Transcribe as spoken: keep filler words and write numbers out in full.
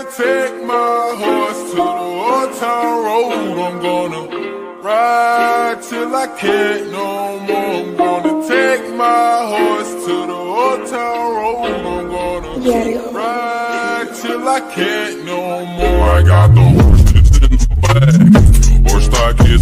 gonna take my horse to the old town road. I'm gonna ride till I can't no more. I'm gonna take my horse to the old town road. I'm gonna ride till I can't no more. I got the horses in the back. Horse stock is